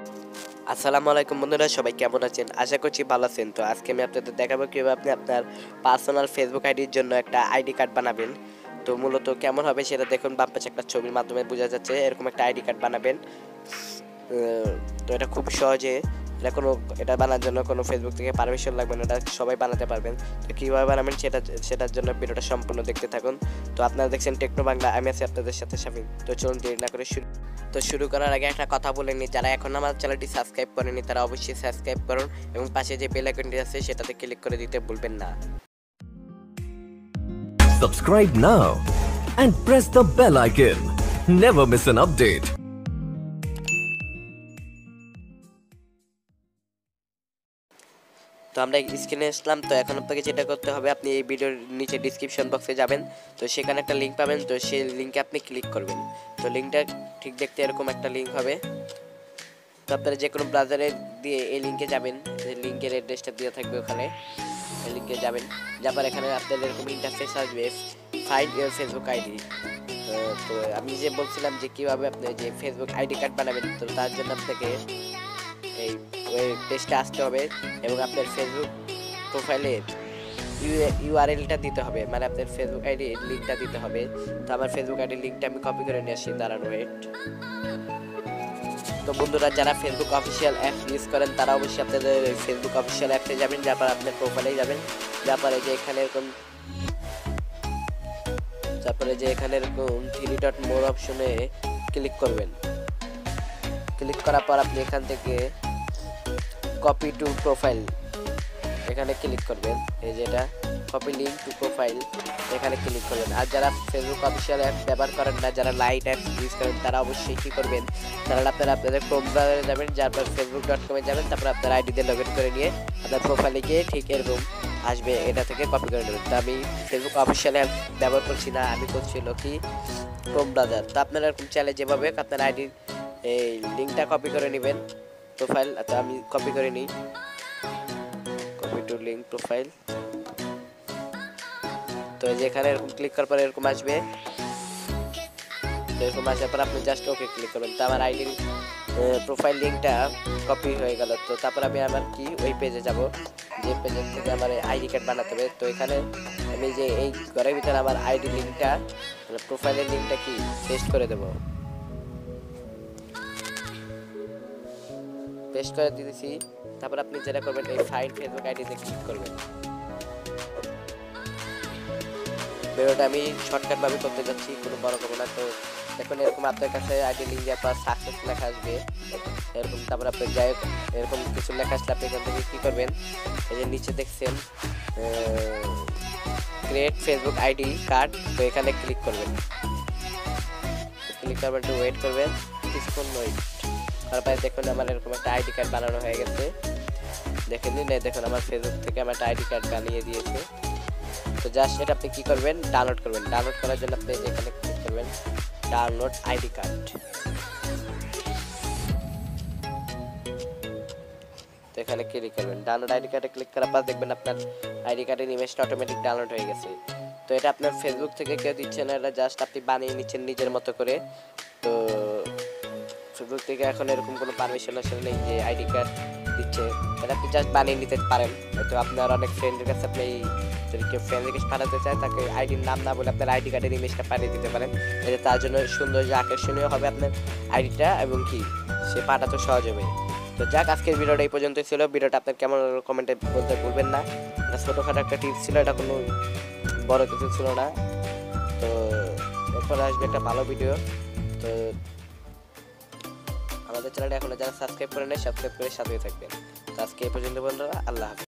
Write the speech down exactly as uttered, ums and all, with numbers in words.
আসসালামু আলাইকুম বন্ধুরা, সবাই কেমন আছেন? আশা করছি ভালো আছেন। তো আজকে আমি আপনাদের দেখাবো কিভাবে আপনি আপনার পার্সোনাল ফেসবুক আইডির জন্য একটা আইডি কার্ড বানাবেন। তো মূলত কেমন হবে সেটা দেখুন, বাম পাশে একটা ছবির মাধ্যমে বোঝা যাচ্ছে। এরকম একটা আইডি কার্ড বানাবেন। তো এটা খুব সহজে, এটা কোনো এটা বানানোর জন্য কোনো ফেসবুক থেকে পারমিশন লাগবে না, এটা সবাই বানাতে পারবেন। তো কীভাবে বানাবেন সেটা সেটার জন্য ভিডিওটা সম্পূর্ণ দেখতে থাকুন। তো আপনারা দেখছেন টেকনো বাংলা, আমি আছি আপনাদের সাথে শাফিক। তো চলুন দেরি না করে শুরু তো শুরু করার আগে একটা কথা বলে নিই, যারা এখন আমার চ্যানেলটি সাবস্ক্রাইব করেনি তারা অবশ্যই সাবস্ক্রাইব করুন এবং পাশে যে বেল আইকনটি আছে সেটাতে ক্লিক করে দিতে ভুলবেন না। Subscribe now and press the bell icon. Never miss an update. তো আমরা স্ক্রিনে আসলাম। তো এখন আপনাকে যেটা করতে হবে, আপনি এই ভিডিওর নিচে ডিসক্রিপশন বক্সে যাবেন। তো সেখানে একটা লিঙ্ক পাবেন, তো সেই লিঙ্কে আপনি ক্লিক করবেন। তো লিঙ্কটা ঠিক দেখতে এরকম একটা লিঙ্ক হবে। তো আপনারা যে কোনো ব্রাউজারে দিয়ে এই লিঙ্কে যাবেন, যে লিঙ্কের অ্যাড্রেসটা দেওয়া থাকবে ওখানে, এই লিঙ্কে যাবেন। যাবার এখানে আপনাদের এরকম ইন্টারফেস আসবে, ফাইন্ড ইওর ফেসবুক আইডি। তো আমি যে বলছিলাম যে কীভাবে আপনি যে ফেসবুক আইডি কার্ড বানাবেন, তো তার জন্য আপনাকে এই ওই পেজটা আসতে হবে এবং আপনার ফেসবুক প্রোফাইলের ইউআরএলটা দিতে হবে, মানে আপনার ফেসবুক আইডির লিঙ্কটা দিতে হবে। তো আমার ফেসবুক আইডির লিঙ্কটা আমি কপি করে নিয়ে আসি, দাঁড়ান ওয়েট। তো বন্ধুরা, যারা ফেসবুক অফিসিয়াল অ্যাপ ইউজ করেন তারা অবশ্যই আপনাদের ফেসবুক অফিসিয়াল অ্যাপে যাবেন, যারপর আপনার প্রোফাইলেই যাবেন। তারপরে যে এখানে এরকম তারপরে যে এখানে এরকম থ্রি ডট মোর অপশনে ক্লিক করবেন। ক্লিক করার পর আপনি এখান থেকে কপি টু প্রোফাইল এখানে ক্লিক করবেন। এই যেটা কপি লিঙ্ক টু প্রোফাইল এখানে ক্লিক করবেন। আর যারা ফেসবুক অফিসিয়াল অ্যাপ ব্যবহার করেন না, যারা লাইট অ্যাপ ইউজ করেন তারা অবশ্যই কী করবেন, তারা আপনারা আপনাদের ক্রোম ব্রাউজারে যাবেন, যারপর ফেসবুক ডট কমে যাবেন, তারপর আপনার আইডি দিয়ে লগ ইন করে নিয়ে আপনার প্রোফাইলে গিয়ে ঠিক এরকম আসবে, এটা থেকে কপি করে নেবেন। তো আমি ফেসবুক অফিসিয়াল অ্যাপ ব্যবহার করছি না, আমি করছি হলো কি ক্রোম ব্রাউজার। তো আপনারা এরকম চাইলে যেভাবে আপনার আইডির এই লিঙ্কটা কপি করে নেবেন প্রোফাইল। তো আমি কপি করে নিই, কপি টু লিঙ্ক প্রোফাইল। তো এই যে এখানে এরকম ক্লিক করার পরে এরকম আসবে। তো এরকম আসার পর আপনি জাস্ট ওকে ক্লিক করবেন। তো আমার আইডি প্রোফাইল লিঙ্কটা কপি হয়ে গেল। তো তারপর আমি আমার কি ওই পেজে যাব, যে পেজের থেকে আমার আইডি কার্ড বানাতে হবে। তো এখানে আমি যে এই ঘরের ভিতরে আমার আইডি লিঙ্কটা, প্রোফাইলের লিঙ্কটা কি পেস্ট করে দেব। পেস্ট করে দিয়েছি। তারপর আপনি যেটা করবেন, এই ফাইন্ড ফেসবুক আইডিতে ক্লিক করবেন। ভিডিওটা আমি শর্টকাট ভাবে করতে যাচ্ছি, কোনো বড় করবো না। তো এখন এরকম আপনার কাছে আইডি লিঙ্ক দেওয়ার পর সাকসেস লেখা আসবে এরকম। তারপর আপনি যাই হোক এরকম কিছু লেখা আসলে আপনি এখান থেকে কী করবেন, এই যে নিচে দেখছেন ক্রিয়েট ফেসবুক আইডি কার্ড, তো এখানে ক্লিক করবেন। ক্লিক করবেন, একটু ওয়েট করবেন, কিছুক্ষণ ওয়েট তারপরে দেখুন আমার এরকম একটা আইডি কার্ড বানানো হয়ে গেছে। দেখেন নিন, দেখুন আমার ফেসবুক থেকে আমার একটা আইডি কার্ড বানিয়ে দিয়েছে। তো জাস্ট এটা আপনি কী করবেন, ডাউনলোড করবেন। ডাউনলোড করার জন্য আপনি এখানে ক্লিক করবেন, ডাউনলোড আইডি কার্ড। তো এখানে ক্লিক করবেন, ডাউনলোড আইডি কার্ডে ক্লিক করার পর দেখবেন আপনার আইডি কার্ডের ইমেজটা অটোমেটিক ডাউনলোড হয়ে গেছে। তো এটা আপনার ফেসবুক থেকে কেউ দিচ্ছে না, এটা জাস্ট আপনি বানিয়ে নিচ্ছেন নিজের মতো করে। তো ফেসবুক থেকে এখন এরকম কোনো পারমিশন আসলে নেই যে আইডি কার্ড দিচ্ছে, এটা আপনি জাস্ট বানিয়ে নিতে পারেন। হয়তো আপনার অনেক ফ্রেন্ডের কাছে আপনি যদি কেউ ফ্রেন্ড রিকোয়েস্ট পাঠাতে চায়, তাকে আইডির নাম না বলে আপনার আইডি কার্ডের ইমেজটা পাঠিয়ে দিতে পারেন। এতে তার জন্য সুন্দর যে আকর্ষণীয় হবে আপনার আইডিটা, এবং কি সে পাঠাতে সহজ হবে। তো যাক, আজকের ভিডিওটা এই পর্যন্তই ছিল। ভিডিওটা আপনার কেমন কমেন্টে বলতে ভুলবেন না। এটা ছোটোখাটো একটা টিপস ছিল, এটা কোনো বড় কিছু ছিল না। তো এরপরে আসবে একটা ভালো ভিডিও। তো আমাদের চ্যানেলটা এখনো যারা সাবস্ক্রাইব করে নেয়, সাবস্ক্রাইব করে সাথে থাকবেন। তো আজকে এই পর্যন্ত বন্ধুরা, আল্লাহ হাফেজ।